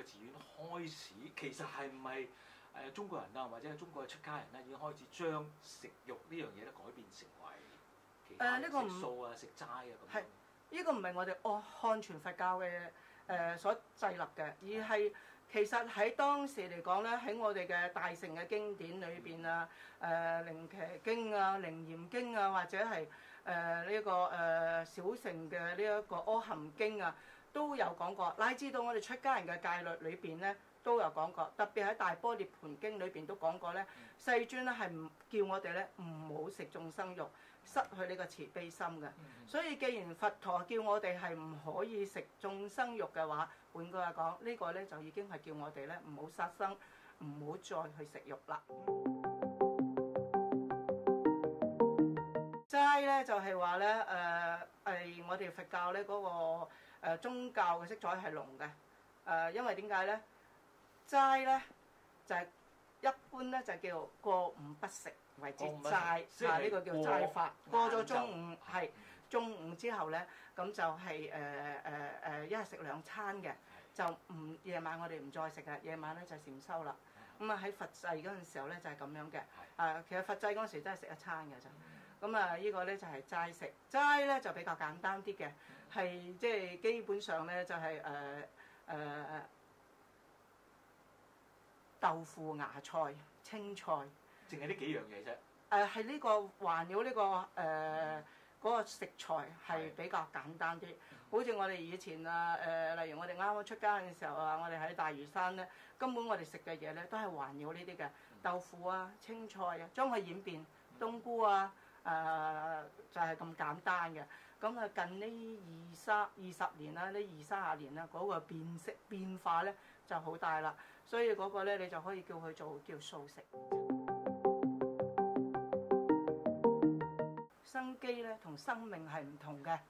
寺院開始，其實係唔係中國人啊，或者係中國嘅出家人咧，已經開始將食肉呢樣嘢咧改變成為其他食素啊、食齋啊咁樣？ 呢個唔係我哋漢傳佛教嘅所制立嘅，而係其實喺當時嚟講咧，喺我哋嘅大乘嘅經典裏邊啊，靈伽經啊、靈嚴經啊，或者係呢個小乘嘅呢一個阿含經啊，都有講過，乃至到我哋出家人嘅戒律裏邊咧都有講過，特別喺大般涅槃經裏邊都講過咧，世尊咧係唔叫我哋咧唔好食眾生肉，失去呢個慈悲心嘅。所以既然佛陀叫我哋係唔可以食眾生肉嘅話，換句話講，呢個咧就已經係叫我哋咧唔好殺生，唔好再去食肉啦。齋咧就係話咧係我哋佛教咧嗰個宗教嘅色彩係濃嘅。因為點解咧？齋咧就係一般咧就叫過午不食為之齋，呢個叫齋法。過咗中午係中午之後咧，咁就係一日食2餐嘅，就唔夜晚我哋唔再食嘅，夜晚咧就禪修啦。咁啊喺佛制嗰陣時候咧就係咁樣嘅。其實佛制嗰陣時真係食1餐嘅咋。咁啊呢個咧就係齋食，齋咧就比較簡單啲嘅，係即係基本上咧就係豆腐、芽菜、青菜， 淨係呢幾樣嘢啫。 係呢個環繞呢個嗰個食材係比較簡單啲。好似我哋以前例如我哋啱啱出家嘅時候啊，我哋喺大嶼山咧，根本我哋食嘅嘢咧都係環繞呢啲嘅豆腐啊、青菜啊，將佢演變冬菇啊。就係咁簡單嘅。咁啊近呢20年啦，呢20-30年啦，嗰個變化咧就好大啦。所以嗰個咧你就可以叫佢做叫素食。生機咧同生命係唔同嘅。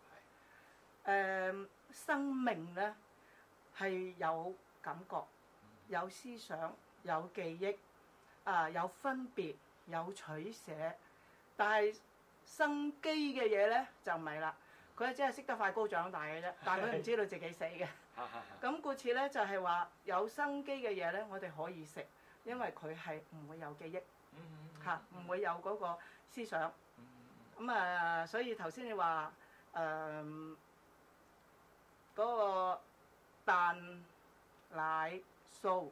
生命咧係有感覺、有思想、有記憶，有分別、有取捨。但係生機嘅嘢咧就唔係啦，佢只係識得快高長大嘅啫，但係佢唔知道自己死嘅。咁故此咧就係話有生機嘅嘢咧，我哋可以食，因為佢係唔會有記憶，唔會有嗰個思想。咁所以頭先你話嗰個蛋奶素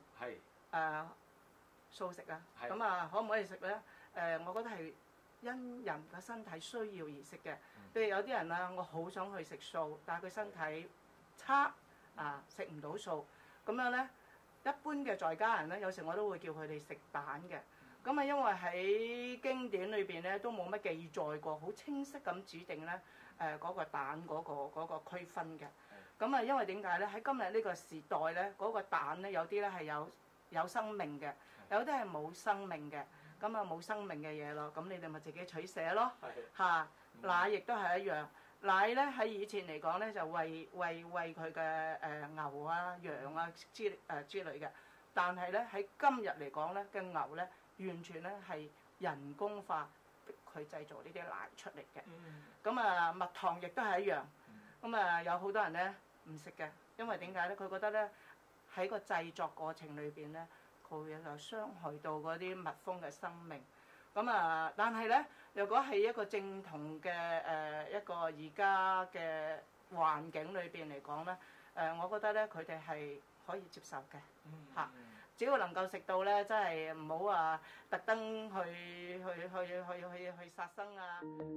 素食啊，咁可唔可以食咧？我覺得係因人嘅身體需要而食嘅。譬如有啲人啊，我好想去食素，但係佢身體差食唔到素，咁樣咧，一般嘅在家人咧，有時我都會叫佢哋食蛋嘅。咁因為喺經典裏邊咧都冇乜記載過，好清晰咁指定咧嗰個蛋嗰個區分嘅。咁因為點解咧？喺今日呢個時代咧，嗰個蛋咧有啲咧係有生命嘅，有啲係冇生命嘅。咁冇生命嘅嘢咯，咁你哋咪自己取捨咯。奶亦都係一樣，奶咧喺以前嚟講咧就餵佢嘅牛啊、羊啊之類嘅，但係咧喺今日嚟講咧嘅牛咧完全咧係人工化逼佢製造呢啲奶出嚟嘅。咁蜜糖亦都係一樣。咁有好多人咧唔食嘅，因為點解咧？佢覺得咧喺個製作過程裏邊咧，佢有傷害到嗰啲蜜蜂嘅生命。但係咧，如果係一個正統嘅一個而家嘅環境裏邊嚟講咧，我覺得咧佢哋係可以接受嘅。只要能夠食到咧，真係唔好話特登去殺生啊。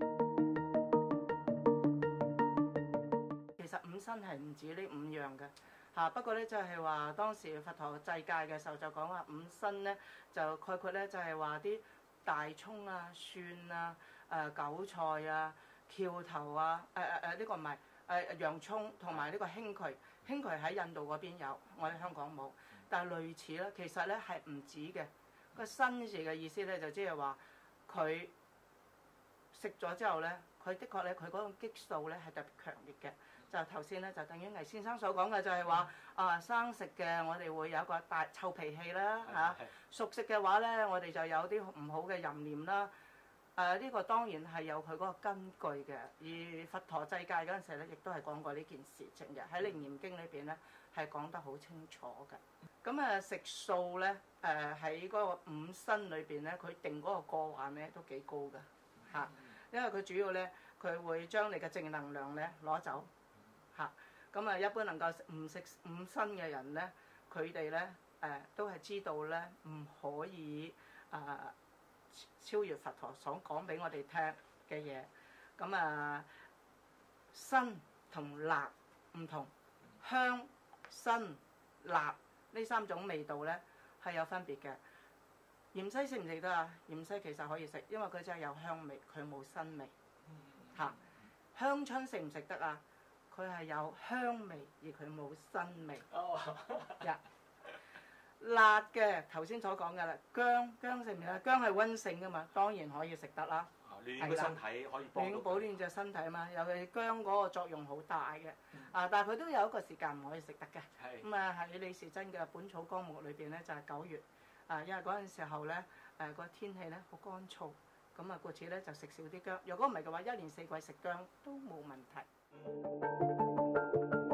其實5辛係唔止呢5樣嘅。不過咧就係話當時佛陀制戒嘅時候就講話5辛咧就概括咧就係話啲大葱啊、蒜啊、韭菜啊、蕎頭啊、呢個唔係洋葱同埋呢個興渠。興渠喺印度嗰邊有，我喺香港冇，但係類似啦。其實咧係唔止嘅。個辛字嘅意思咧就即係話佢食咗之後咧，佢的確咧佢嗰種激素咧係特別強烈嘅。就頭先咧就等於倪先生所講嘅，就係話生食嘅我哋會有一個大臭脾氣啦。熟食嘅話咧，我哋就有啲唔好嘅淫念啦。 呢個當然係有佢嗰個根據嘅，而佛陀制戒嗰陣時咧，亦都係講過呢件事情嘅，喺《楞嚴經》裏邊咧係講得好清楚嘅。咁食素咧，喺嗰個五辛裏邊咧，佢定嗰個過患咧都幾高㗎嚇，因為佢主要咧佢會將你嘅正能量咧攞走嚇。咁一般能夠唔食五辛嘅人咧，佢哋咧都係知道咧唔可以超越佛陀所講俾我哋聽嘅嘢。咁辛同辣唔同，香、辛、辣呢三種味道咧係有分別嘅。芫茜食唔食得啊？芫茜其實可以食，因為佢真係有香味，佢冇辛味嚇。香椿食唔食得啊？佢係有香味，而佢冇辛味。辣嘅頭先所講嘅啦，薑食唔食啊？薑係溫性噶嘛，當然可以食得啦。 暖個身體可以幫到。 保暖隻身體啊嘛，尤其薑嗰個作用好大嘅。但係佢都有一個時間唔可以食得嘅。咁喺李時珍嘅《本草綱目》裏邊咧，就係9月。因為嗰陣時候咧，個天氣咧好乾燥，咁故此咧就食少啲薑。如果唔係嘅話，一年四季食薑都冇問題。